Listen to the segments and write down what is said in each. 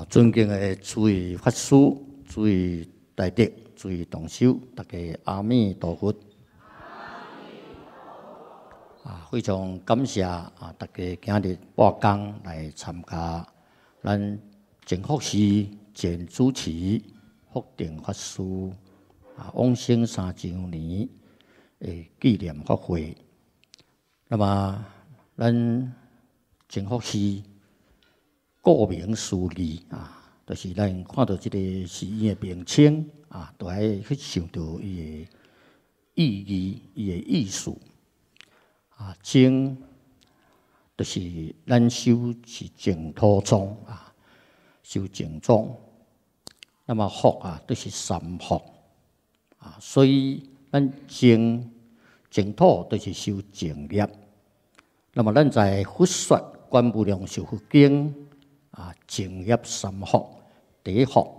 尊敬的诸位法师、诸位大德、诸位同修，大家阿弥陀佛。非常感谢大家今日半工来参加咱净福寺前主持福定法师往生3周年的纪念法会。那么，咱净福寺顾名思义就是咱看到这个寺院的名称都爱去想到伊的意义、伊的意思。净就是咱修是净土宗修净宗。那么福就是三福所以咱净土就是修净业。那么咱在佛说《观无量寿佛经》净业三福，第一福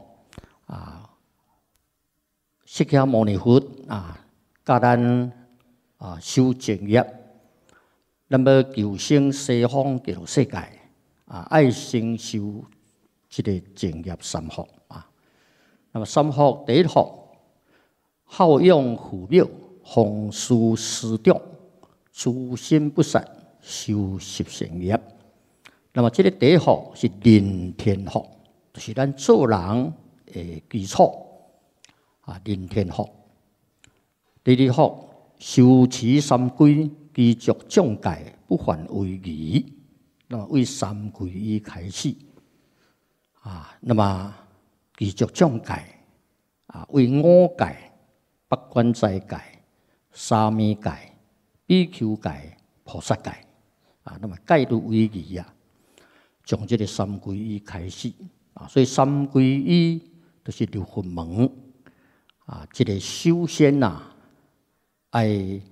释迦牟尼佛教咱修净业。咱要求生西方极乐世界爱先修这个净业三福那么三福第一福，好养父母，弘事师长，诸心不散，修十善业。那么这个第一福是人天福，就是咱做人的基础人天福。第二福，修持三归。依足障戒，不犯违仪。那么为三皈依开始那么依足障戒为五戒、八关斋戒、沙弥戒、比丘戒、菩萨戒那么戒律违仪从这个三皈依开始所以三皈依就是入佛门这个修仙爱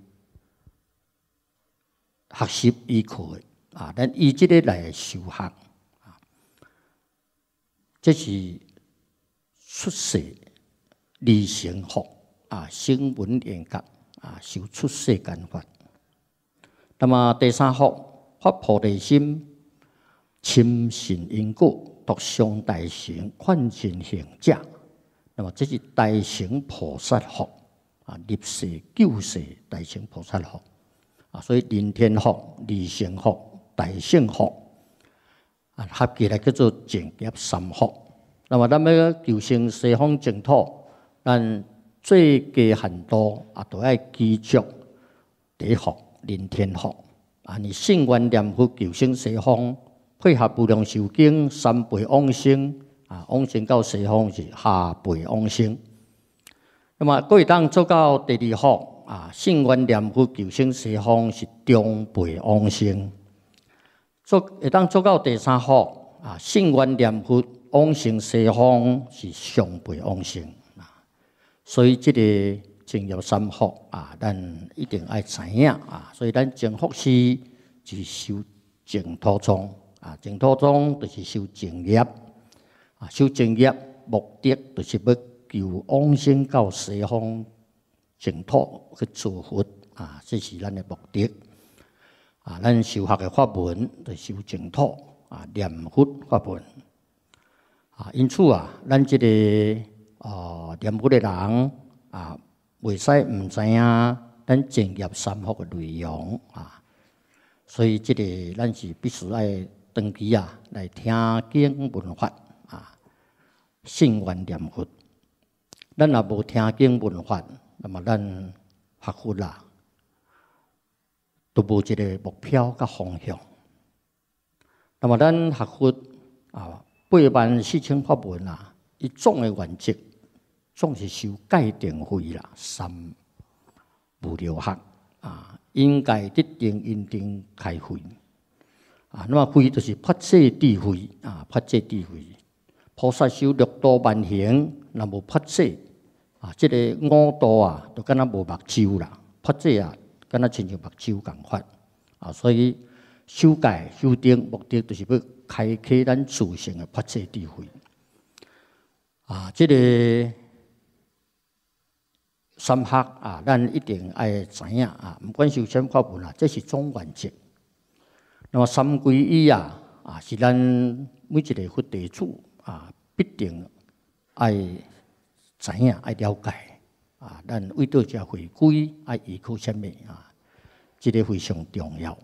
学习依靠的咱以这个来修学这是出世理成佛声闻缘觉修出世间法。那么第三福，发菩提心，深信因果，独上大乘，劝进行者。那么这是大乘菩萨福入世救世大乘菩萨福。所以人天福、理成福、大乘福合起来叫做净业三福。那么咱要求生西方净土，咱最低限度都要记住第一福人天福你信愿念佛求生西方，配合无量寿经三倍往生往生到西方是下辈往生。那么各位当做到第二福。信愿念佛求生西方是中辈往生，会当做到第三福信愿念佛往生西方是上辈往生所以这个净业三福咱一定要知影所以咱净福寺是修净土宗净土宗就是修净业修净业目的就是要求往生到西方。净土去做佛这是咱的目的咱修学的法门就修净土念佛法门因此咱这个念佛的人袂使唔知影咱净业三福的内容所以这个咱是必须要长期来听经闻法信愿念佛。咱若无听经闻法，那么咱学佛都无一个目标甲方向。那么咱学佛84000法门伊总的原则总是修戒定慧三无漏学因戒得定因定开慧那么慧就是发智智慧发智智慧。菩萨修六度万行，若无发智这个五度就敢若无目睭发智敢若亲像目睭共款所以修戒修定目的就是要开启咱自性的发智智慧这个三学咱一定要知影不管修什么法门这是总原则。那么三皈依是咱每一个佛弟子必定爱知影、爱了解咱为到这回归爱依靠什么这个非常重要。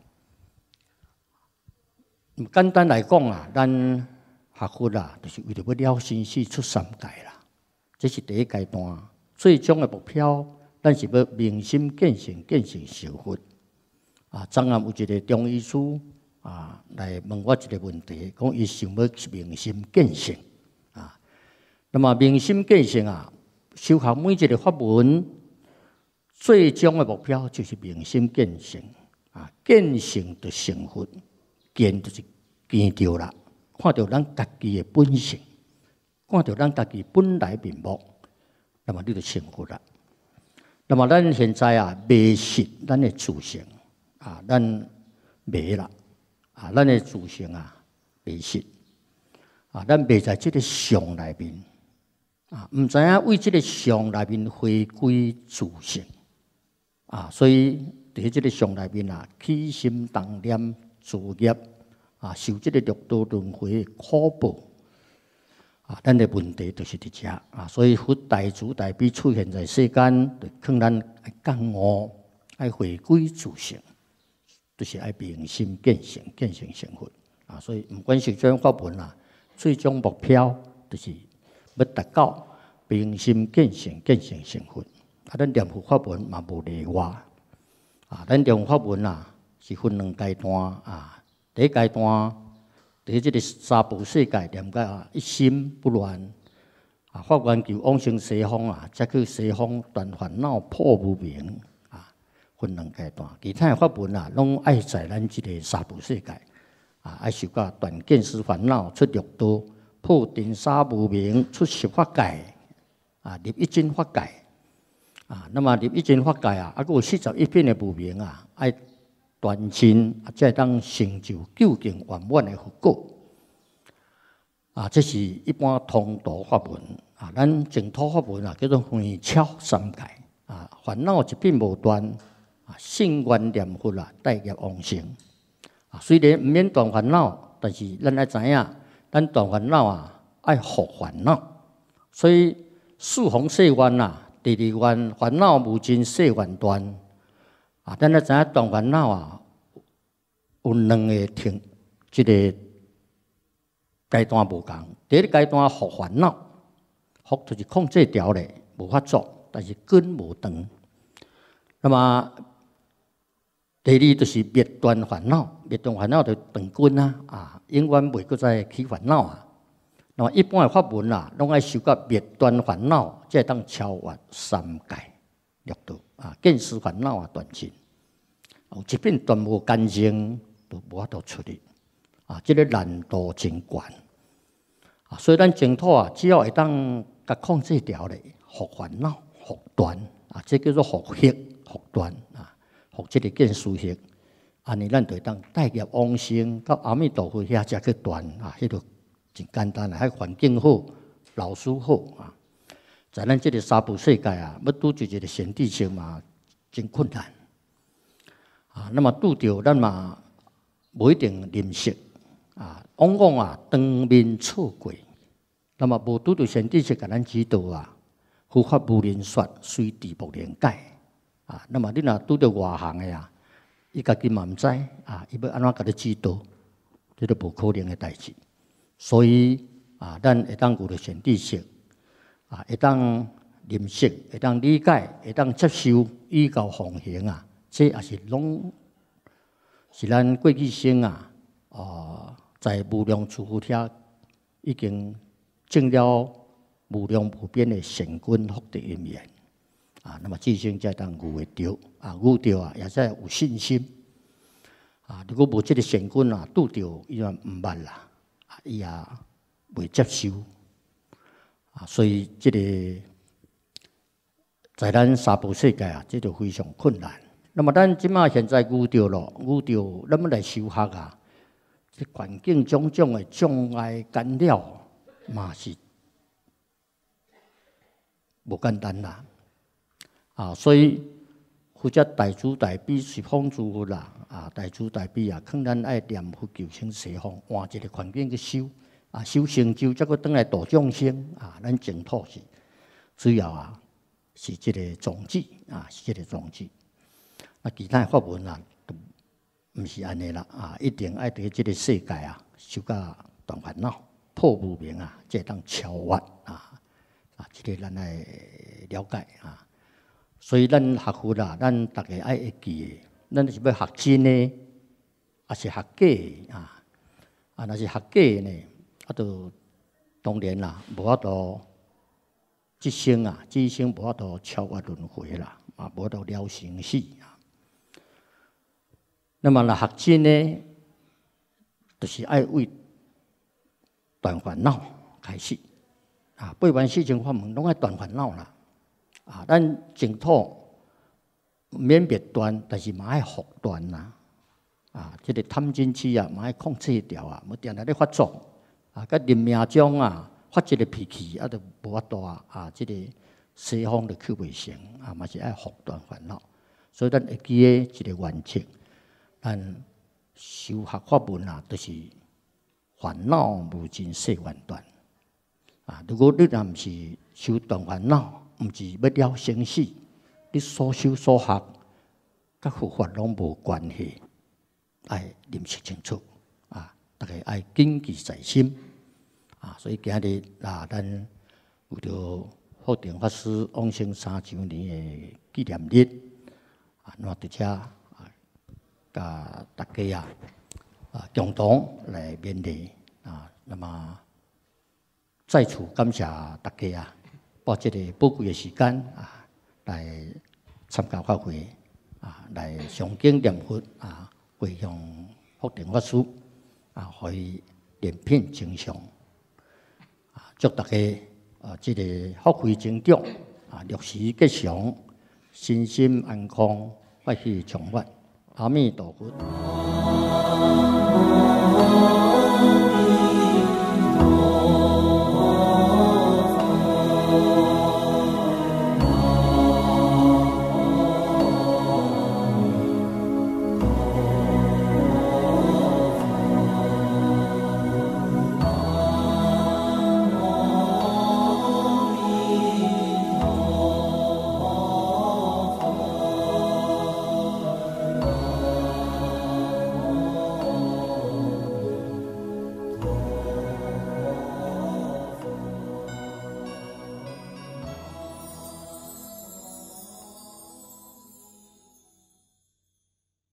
简单来讲咱学佛就是为了要了生死出三界啦，这是第一阶段。最终的目标，咱是要明心见性，见性成佛。昨暗有一个中医师来问我一个问题，讲伊想要明心见性那么明心见性修学每一个法门，最终的目标就是明心见性见性就成佛，见就是见到啦，看到咱家己的本性，看到咱家己本来面目。那么你就成佛啦。那么咱现在迷失咱的自性咱迷啦咱的自性迷失咱迷在这个相内面唔知影为这个相内面回归自性所以伫这个相内面起心动念造业受这个六道轮回的苦报。咱的问题就是伫遮所以佛大慈大悲出现在世间，就劝咱爱觉悟，爱回归自性，就是爱明心见性，见性成佛所以，不管是这种法门最终目标就是要达到明心见性，见性成佛。咱念佛法门嘛无例外咱念佛法门是分两阶段第一阶段。在这个三部世界念到一心不乱发愿求往生西方再去西方断烦恼破无明分两阶段。其他的法门拢爱在咱这个三部世界爱受到断见思烦恼出六道，破尘沙无明出十法界入一真法界那么入一真法界还有41品的无明爱断尽才会当成就究竟圆满的佛果这是一般通途法门咱净土法门叫做圆超三界烦恼一品无断信愿念佛带业往生虽然唔免断烦恼，但是咱爱知影，咱断烦恼爱伏烦恼，所以四弘誓愿第二愿烦恼无尽誓愿断咱爱知影断烦恼有两个这个阶段无同。第一个阶段伏烦恼，伏就是控制条咧，无法做，但是根无断。那么第二就是灭断烦恼，灭断烦恼就断根永远袂搁再起烦恼那么一般的法门拢爱修到灭断烦恼，才会当超越三界六道见思烦恼断尽。有一品断无干净，都无法度处理这个难度真悬所以咱净土只要会当甲控制条咧，伏烦恼、伏断这叫做伏息、伏断伏这个见思息，安尼咱就会当带业往生到阿弥陀佛遐才去断迄个真简单迄环境好，老师好在咱这个三部世界要拄着一个贤弟性嘛，真困难那么拄着咱嘛无一定认识往往当面错过。那么无拄着贤弟性甲咱指导佛法无人说，虽智无人解那么你若拄着外行的伊家己嘛毋知伊要安怎甲你指导，这都无可能的代志。所以咱会当有着贤弟性会当认识，会当理解，会当接受，依教奉行这也是拢是咱过去生在无量诸佛遐已经证了无量无边的善根福德因缘那么至生才当悟会着悟着也才有信心如果无这个善根拄着伊也毋捌啦伊也袂接受所以这个在咱三部世界这就非常困难。那么咱即马现在遇到咯，遇到咱们来修学这环境种种的障碍干扰嘛是无简单啦所以佛者大慈大悲十方诸佛大慈大悲劝咱爱念佛求生西方，换一个环境去修修成就，再搁转来度众生啊。咱净土是主要是这个宗旨是这个宗旨。其他法门都毋是安尼啦一定爱伫这个世界修到断烦恼、破无明才当超越这个咱爱了解所以咱学佛咱大家爱会记的，咱是要学真的，还是学假的若是学假的呢，就当然无法度这生无法度超越轮回啦，无法度了生死那么若学真的，就是爱为断烦恼开始八万四千法门拢爱断烦恼啦咱净土免灭断，但是嘛爱伏断这个贪嗔痴嘛爱控制掉无定定咧发作甲临命中发这个脾气就无法度这个西方就去袂成嘛是爱伏断烦恼，所以咱会记的一个原则，咱修学法门就是烦恼无尽誓愿断如果你若毋是修断烦恼，毋是要了生死，你所修所学甲佛法拢无关系，爱认识清楚大家爱谨记在心所以今日咱有着福定法师往生3周年的纪念日那么伫遮甲大家共同来勉励那么再次感谢大家把这个宝贵的时间来参加法会来上经念佛回向福定法师可以莲品增上祝大家这个福慧增长六时吉祥，身心安康，欢喜充满。阿弥陀佛。